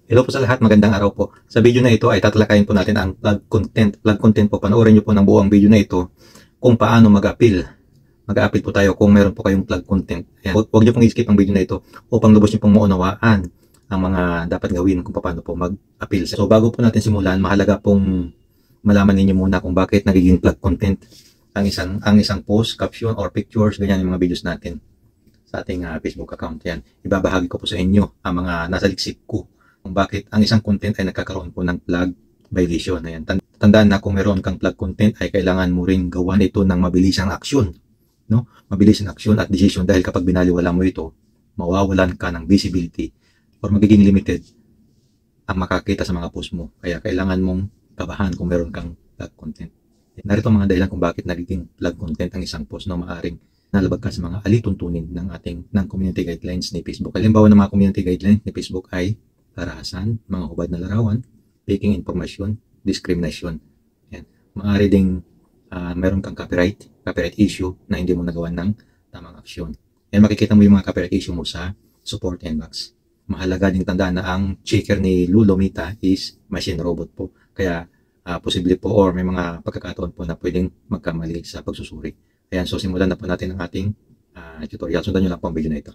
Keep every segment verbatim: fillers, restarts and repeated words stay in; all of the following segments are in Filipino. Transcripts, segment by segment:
Hello po sa lahat, magandang araw po. Sa video na ito ay tatalakayin po natin ang plug content. Plug content po, panoorin nyo po ng buong video na ito kung paano mag-appeal. Mag-appeal po tayo kung meron po kayong plug content. Ayan. Huwag nyo pong i-skip ang video na ito upang lubos nyo pong maunawaan ang mga dapat gawin kung paano po mag-appeal. So bago po natin simulan, mahalaga pong malaman ninyo muna kung bakit nagiging plug content ang isang, ang isang post, caption, or pictures, ganyan yung mga videos natin sa ating uh, Facebook account. Yan. Ibabahagi ko po sa inyo ang mga nasa liksik ko kung bakit ang isang content ay nagkakaroon po ng plug violation. Ayan. Tandaan na kung meron kang plug content ay kailangan mo ring gawan ito ng mabilisang aksyon. No? Mabilisang aksyon at decision dahil kapag binaliwala mo ito, mawawalan ka ng visibility or magiging limited ang makakita sa mga post mo. Kaya kailangan mong tabahan kung meron kang plug content. Narito ang mga dahilan kung bakit nagiging plug content ang isang post na maaring nalabag ka sa mga alituntunin ng ating ng community guidelines ni Facebook. Halimbawa ng mga community guidelines ni Facebook ay karahasan, mga hubad na larawan, faking information, discrimination. Yan. Maaari ding uh, meron kang copyright, copyright issue na hindi mo nagawa ng tamang aksyon. Yan, makikita mo yung mga copyright issue mo sa support inbox. Mahalaga ding tandaan na ang checker ni Lulomita is machine robot po. Kaya uh, posible po or may mga pagkakataon po na pwedeng magkamali sa pagsusuri. Ayan, so simulan na po natin ang ating uh, tutorial. Sundan nyo lang po ang video na ito.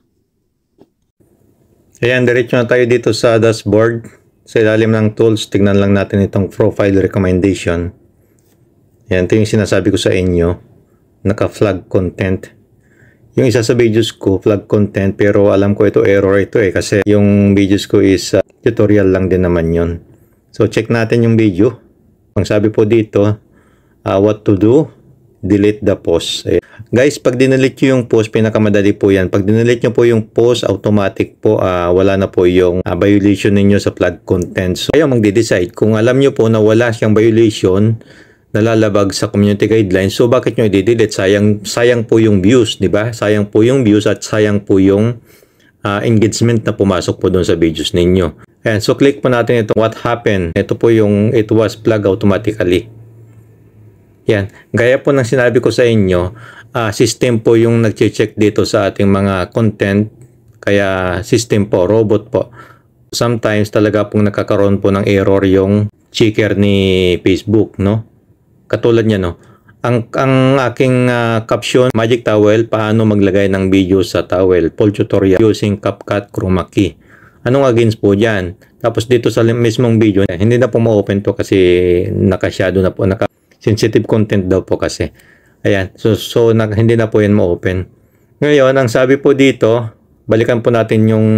Ayan, diretso na tayo dito sa dashboard. Sa ilalim ng tools, tignan lang natin itong profile recommendation. Ayan, ito yung sinasabi ko sa inyo. Naka-flag content. Yung isa sa videos ko, flag content, pero alam ko ito error ito eh. Kasi yung videos ko is uh, tutorial lang din naman yun. So, check natin yung video. Ang sabi po dito, uh, what to do. Delete the post. Ayan. Guys, pag dinelete nyo yung post, pinakamadali po yan. Pag dinelete nyo po yung post, automatic po, uh, wala na po yung uh, violation ninyo sa flag content. So, kayo magde-decide. Kung alam nyo po na wala siyang violation, nalalabag sa community guidelines, so bakit nyo i-delete? Sayang, sayang po yung views, di ba? Sayang po yung views at sayang po yung uh, engagement na pumasok po doon sa videos ninyo. Ayan, so click po natin ito. What happened? Ito po yung it was flagged automatically. Yan. Gaya po ng sinabi ko sa inyo, uh, system po yung nag-check dito sa ating mga content. Kaya system po, robot po. Sometimes talaga pong nakakaroon po ng error yung checker ni Facebook, no? Katulad niya, no? Ang, ang aking uh, caption, Magic Towel, paano maglagay ng video sa towel. Full tutorial using CapCut Chroma Key. Anong against po dyan? Tapos dito sa mismong video, hindi na po ma-open to kasi naka-shadow na po, naka sensitive content daw po kasi. Ayan. So, so na, hindi na po yan ma-open. Ngayon, ang sabi po dito, balikan po natin yung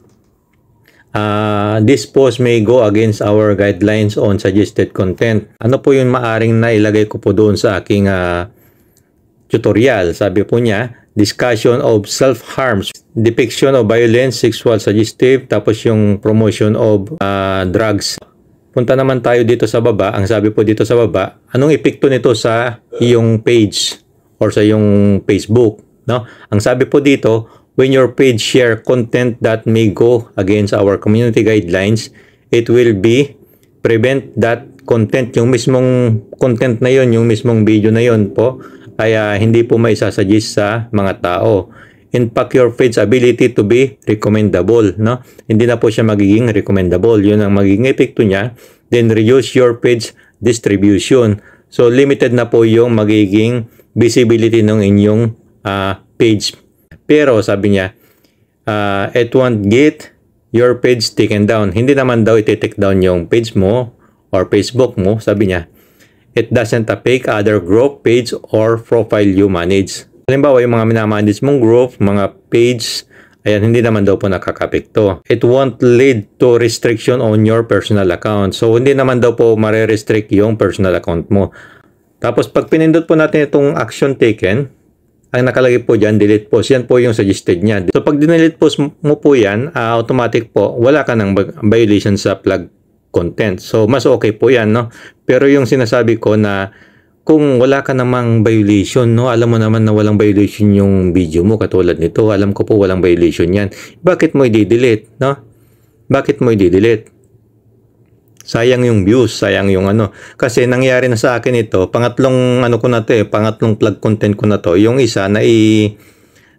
uh, this post may go against our guidelines on suggested content. Ano po yung maaring na ilagay ko po doon sa aking uh, tutorial? Sabi po niya, discussion of self-harms, depiction of violence, sexual suggestive, tapos yung promotion of uh, drugs. Punta naman tayo dito sa baba. Ang sabi po dito sa baba, anong epekto nito sa iyong page or sa iyong Facebook, no? Ang sabi po dito, when your page share content that may go against our community guidelines, it will be prevent that content, yung mismong content na yon, yung mismong video na yon po, ay uh, hindi po maisasuggest sa mga tao. Impact your page ability to be recommendable, no? Hindi na po siya magiging recommendable. Yun ang magiging epekto niya. Then reduce your page distribution. So limited na po yung magiging visibility ng inyong uh, page. Pero sabi niya, uh, it won't get your page taken down. Hindi naman daw iti-take down yung page mo or Facebook mo. Sabi niya, it doesn't affect other group, page, or profile you manage. Halimbawa, yung mga minamanage mong group, mga page, ayan, hindi naman daw po nakakapekto. It won't lead to restriction on your personal account. So, hindi naman daw po mare-restrict yung personal account mo. Tapos, pag pinindot po natin itong action taken, ang nakalagay po dyan, delete post. Yan po yung suggested niya. So, pag dinelete post mo po yan, uh, automatic po, wala ka ng violation sa flag content. So, mas okay po yan, no? Pero yung sinasabi ko na kung wala ka namang violation, no? Alam mo naman na walang violation yung video mo katulad nito. Alam ko po walang violation yan. Bakit mo i-delete, no? Bakit mo i-delete? Sayang yung views, sayang yung ano. Kasi nangyari na sa akin ito, pangatlong ano ko na to eh, pangatlong plug content ko na to. Yung isa na i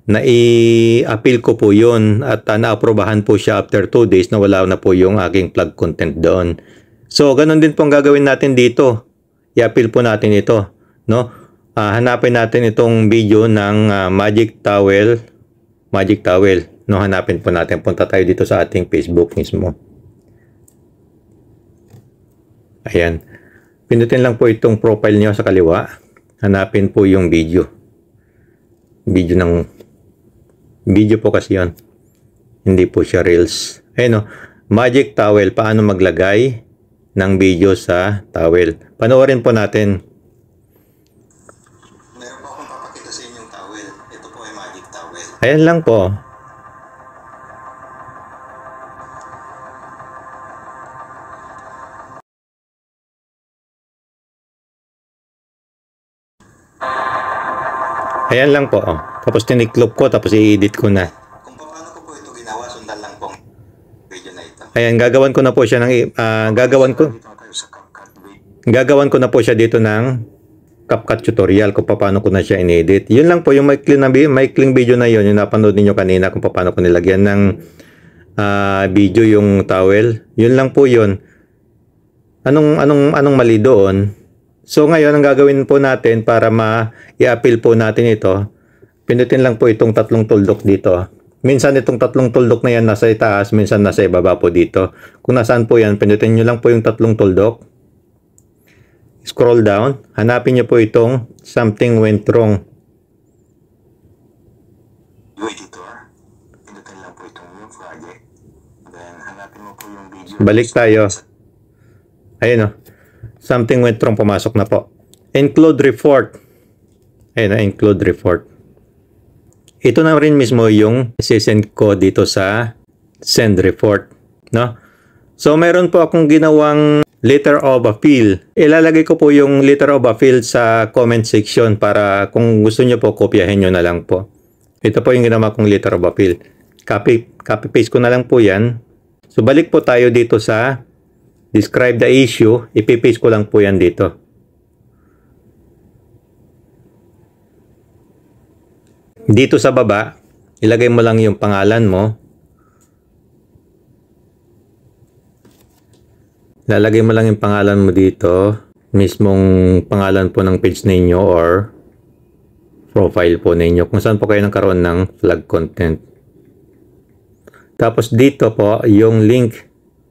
na i-appeal ko po yun at uh, naaprobahan po siya after two days na wala na po yung aking plug content doon. So, ganun din po ang gagawin natin dito. I-appeal po natin ito, no? Uh, hanapin natin itong video ng uh, Magic Towel. Magic Towel, no? Hanapin po natin. Punta tayo dito sa ating Facebook mismo. Ayan. Pindutin lang po itong profile nyo sa kaliwa. Hanapin po yung video. Video ng video po kasi yun. Hindi po siya Reels. Ayun o. Magic Towel. Paano maglagay ng video sa towel. Panoorin po natin. Meron po akong papakita sa inyong towel. Ito po ay Magic Towel. Ayan lang po. Ayan lang po. Oh. Tapos tiniklop ko, tapos i-edit ko na. Kung paano ko po ito ginawa, sundan lang po video na ito. Ayan, gagawan ko na po siya ng uh, gagawan ko. Gagawan ko na po siya dito ng CapCut tutorial kung paano ko na siya in-edit. Yun lang po yung maikling na maikling video na yun, yung napanood niyo kanina kung paano ko nilagyan ng uh, video yung towel. Yun lang po yun. Anong anong anong mali doon? So ngayon ang gagawin po natin para ma-i-appeal po natin ito, pindutin lang po itong tatlong tuldok dito. Minsan itong tatlong tuldok na yan nasa itaas, minsan nasa ibaba po dito. Kung nasaan po yan, pindutin nyo lang po yung tatlong tuldok. Scroll down, hanapin nyo po itong something went wrong. Yung editor, pindutin lang po itong new project. Then hanapin mo po yung video. Balik tayo. Ayun o. Something went wrong, pumasok na po. Include report. Ayun na, include report. Ito na rin mismo yung sisend ko dito sa send report. No? So, meron po akong ginawang letter of appeal. Ilalagay ko po yung letter of appeal sa comment section para kung gusto nyo po, kopyahin nyo na lang po. Ito po yung ginawa kong letter of appeal. Copy, copy paste ko na lang po yan. So, balik po tayo dito sa describe the issue, ipipaste ko lang po yan dito. Dito sa baba, ilagay mo lang yung pangalan mo. Lalagay mo lang yung pangalan mo dito, mismong pangalan po ng page ninyo or profile po ninyo, kung saan po kayo nagkaroon ng flag content. Tapos dito po, yung link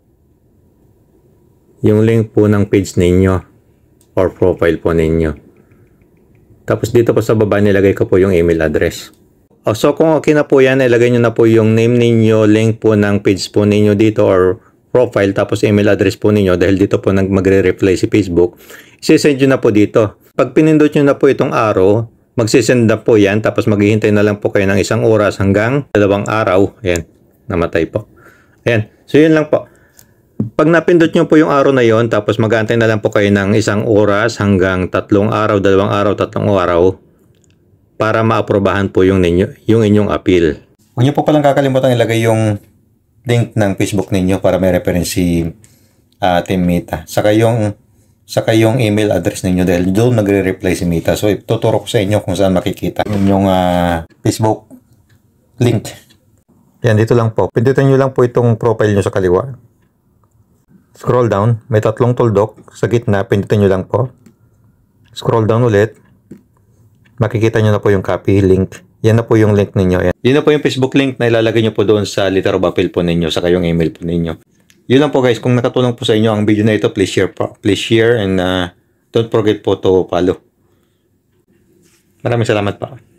yung link po ng page ninyo or profile po ninyo. Tapos dito po sa baba nilagay ko po yung email address. O, so kung okay na po yan, ilagay nyo na po yung name ninyo, link po ng page po ninyo dito or profile, tapos email address po ninyo dahil dito po nag magre-reply si Facebook. Isisend nyo na po dito. Pag pinindot nyo na po itong arrow, magsisend na po yan, tapos maghihintay na lang po kayo ng isang oras hanggang dalawang araw. Ayan, namatay po. Ayan, so yun lang po. Pag napindot nyo po yung araw na yon, tapos mag-aantay na lang po kayo ng isang oras hanggang tatlong araw, dalawang araw, tatlong araw para maaprobahan po yung, ninyo, yung inyong appeal. Huwag nyo po palang kakalimutan ilagay yung link ng Facebook ninyo para may reference si uh, Team Mita. Saka yung, saka yung email address ninyo dahil doon nagre-reply si Mita. So, ituturo ko sa inyo kung saan makikita yung uh, Facebook link. Yan, dito lang po. Pindutin nyo lang po itong profile nyo sa kaliwa. Scroll down, may tatlong tuldok sa gitna, pindutin nyo lang po. Scroll down ulit. Makikita nyo na po yung copy link. Yan na po yung link ninyo. Yan, Yan na po yung Facebook link na ilalagay nyo po doon sa letter of appeal po ninyo, saka yung email po ninyo. Yun lang po guys, kung nakatulong po sa inyo ang video na ito, please share po. Please share and uh, don't forget po to follow. Maraming salamat po.